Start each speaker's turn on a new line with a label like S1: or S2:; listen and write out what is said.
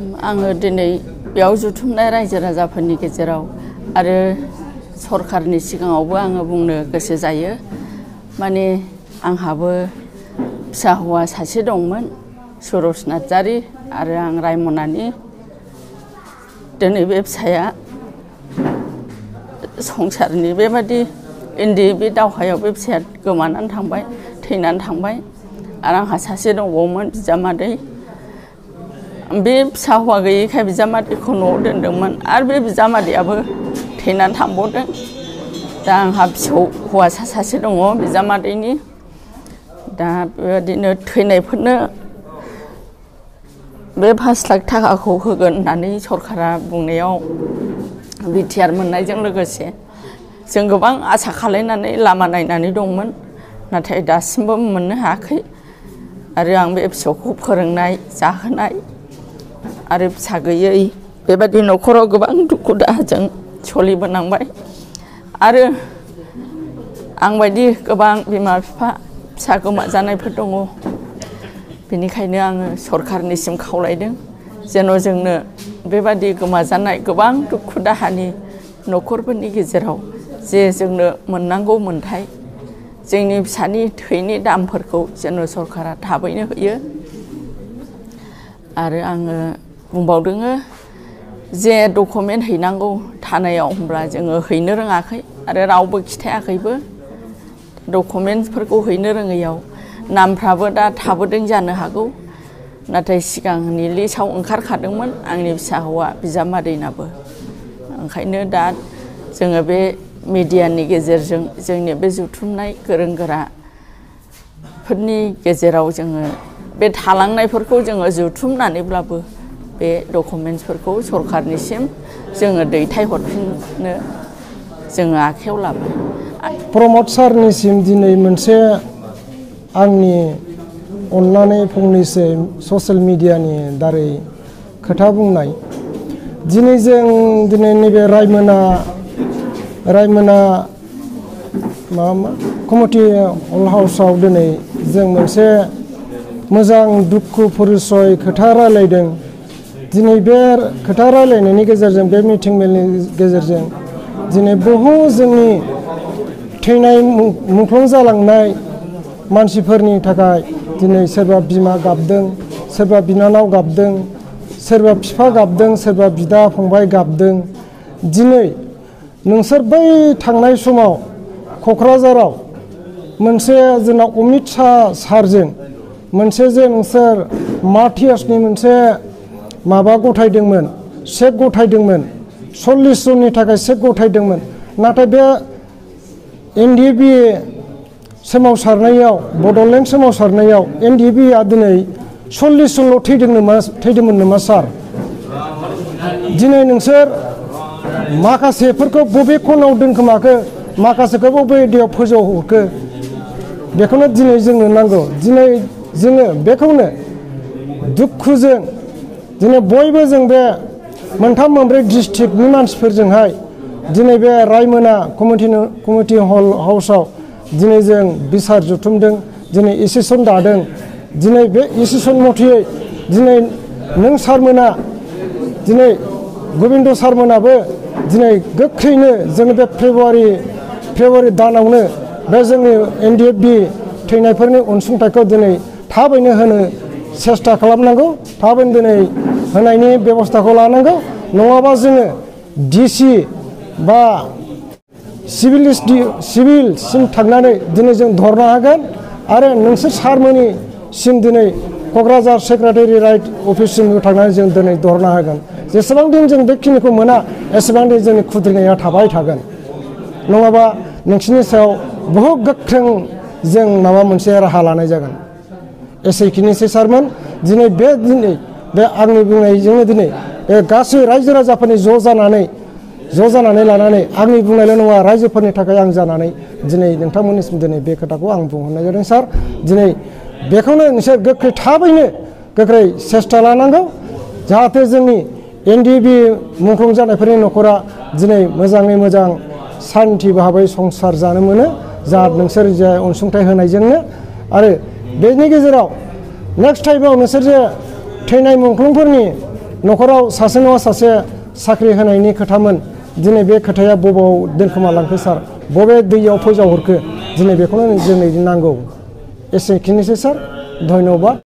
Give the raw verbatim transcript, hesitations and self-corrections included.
S1: आङो दिनै बेयाव जुथुमनाय रायजो राजाफोरनि गेजेराव आरो सरकारनि सिगाङावबो आङो बुंनो गोसो जायो। माने आंहाबो फिसा हौवा सासे दंमोन, सुरज नार्जारी, आरो आं रायमनानि। दिनै बे फिसाया संसारनि बेबादि इन्दि बे दावहायाव बे फिसाया गोमानानै थांबाय, थैनानै थांबाय। आरो आंहा सासे दंबावोमोन बिजामादै। बे फिसा हौवा गैयैखाय बिजामादैखौ न'आव दोनदोंमोन आरो बे बिजामादैयाबो थैनानै थांबावदों। दा आंहा फिसौ हौवासा सासे दङ बिजामादैनि। दा बेबादिनो थैनायफोरनो बे पास लाख थाखाखौ होगोन होननानै सरकारा बुंनायाव बिटिआर मोननायजों लोगोसे जों गोबां आसा खालायनानै लामा नायनानै दंमोन, नाथाय दासिमबो मोननो हायाखै। आरो आं बे फिसौखौ फोरोंनाय जाहोनाय आरो फिसा गैयै बेबादि न'खराव गोबां दुखु दाहाजों सोलिबोनांबाय। आरो आंबायदि गोबां बिमा बिफा फिसा गोमाजानायफोर दङ। बेनिखायनो आङो सरकारनिसिम खावलायदों जेन' जोंनो बेबादि गोमाजानाय गोबां दुखु दाहानि न'खरफोरनि गेजेराव जे जोंनो मोननांगौ मोन्थाय, जोंनि फिसानि थैनि दामफोरखौ जेन' सरकारा थाबैनो होयो। आरो आङो बुंबावदों जे डकुमेन्ट हैनांगौ थानायाव, होमब्ला जोङो हैनो रोङाखै आरो रावबो खिथायाखैबो। डकुमेन्टफोरखौ हैनो रोङैयाव नामफ्राबो दा थाबोदों जानो हागौ, नाथाय सिगांनि लिस्टआव ओंखारखादोंमोन आंनि फिसा हौवा बिजामादैनाबो। ओंखायनो दा जोङो बे मिडियानि गेजेरजों जोंनि बे जुथुमनाय गोरों गोराफोरनि गेजेराव जोङो बे थालांनायफोरखौ जोङो जुथुमनानैब्लाबो बे डकुमेन्टसफोरखौ सरकारनिसिम जोङो दैथायहरफिननो जोङो आखायाव लाबाय।
S2: प्रमद सारनिसिम दिनै मोनसे आंनि अननानै फंनैसो ससियेल मिडियानि दारै खोथा बुंनाय। दिनै जों दिनै नैबे रायमना रायमना माबा कमिटि हल हाउसाव दिनै जों मोनसे मोजां दुखु परिचय खोथा रायलायदों। दिनै बे खोथा रायलायनायनि गेजेरजों, बे मिटिं मेलनि गेजेरजों दिनै बहु जोंनि थैनाय मुंख्लं जालांनाय मानसिफोरनि थाखाय दिनै सोरबा बिमा गाबदों, सोरबा बिनानाव गाबदों, सोरबा बिफा गाबदों, सोरबा बिदा फंबाय गाबदों। दिनै नोंसोर बै थांनाय समाव क'क्राझाराव मोनसे जोंना अमित शाह सारजों मोनसे जे नोंसोर मार्टियार्सनि मोनसे माबा गथायदोंमोन, चेक गथायदोंमोन, सल्लिस जननि थाखाय चेक गथायदोंमोन। नाथाय बे एन डि एफ बि सोमावसारनायाव, बड'लेण्ड सोमावसारनायाव एन डि एफ बि आ दिनै सल्लिस जनल' थैदों नामा थैदोंमोन नामा सार? दिनै नोंसोर माखासेफोरखौ बबे खनायाव दोनखोमाखो, माखासेखौ बबे एरियायाव फोजौहरखो, बेखौनो दिनै जोंनो नांगौ। दिनै जोङो बेखौनो दुखुजों दिनै बयबो जों बे मोनथाम मोनब्रै डिस्ट्रिक्टनि मानसिफोरजोंहाय दिनै बे रायमना कमिटि कमिटि हल हाउसाव दिनै जों बिसार जुथुमदों, दिनै एसेसन दादों। दिनै बे एसेसन मथेयै दिनै नों सारमोना, दिनै गबिन्द सारमोनाबो दिनै गोख्रैनो जोङो बे फेब्रुवारि फेब्रुवारि दानावनो बे जोंनि एन डि एफ बि थैनायफोरनि अनसुंथाइखौ दिनै थाबैनो होनो सेस्था खालामनांगौ, थाबैनो दिनै होनायनि बेब'स्थाखौ लानांगौ। नङाबा जोङो डि सि बा सिभिल सिभिलसिम थांनानै दिनै जों धरना होगोन। आरो नोंसोर सारमोननिसिम दिनै क'क्राझार सेक्रेटारियेट अफिससिमबो थांनानै जों दिनै धरना होगोन। जेसेबां दिन जों बेखिनिखौ मोना एसेबां दिन जोंनि खुद्रिनाया थाबाय थागोन। नङाबा नोंसिनि सायाव बहुद गोख्रों जों माबा मोनसे राहा लानाय जागोन। एसेखिनिसै सारमोन। दिनै बे दिनै बे आंनि बुंनायजोंनो दिनै बे गासै रायजो राजाफोरनि ज' जानानै ज' जानानै लानानै आंनि बुंनायल' नङा, रायजोफोरनि थाखाय आं जानानै दिनै नोंथांमोननिसिम दिनै बे खोथाखौ आं बुंहरनाय जादों सार। दिनै बेखौनो नोंसोर गोख्रै थाबैनो गोख्रै सेस्था लानांगौ, जाहाथे जोंनि एन डि एफ बि मुंख्लं जानायफोरनि न'खरा दिनै मोजाङै मोजां सान्थि भाबै संसार जानो मोनो, जा नोंसोर जे अनसुंथाइ होनायजोंनो। आरो बेनि गेजेराव नेक्स्ट टाइमाव नोंसोर जे थैनाय मुंख्लंफोरनि न'खराव सासे नङा सासे साख्रि होनायनि खोथामोन दिनै बे खोथाया बबाव दोनखोमालांखो सार बबे दैयाव फोजावहरखो दिनै बेखौनो जोंनो नांगौ एसेखिनिसै सार धन्यबाद।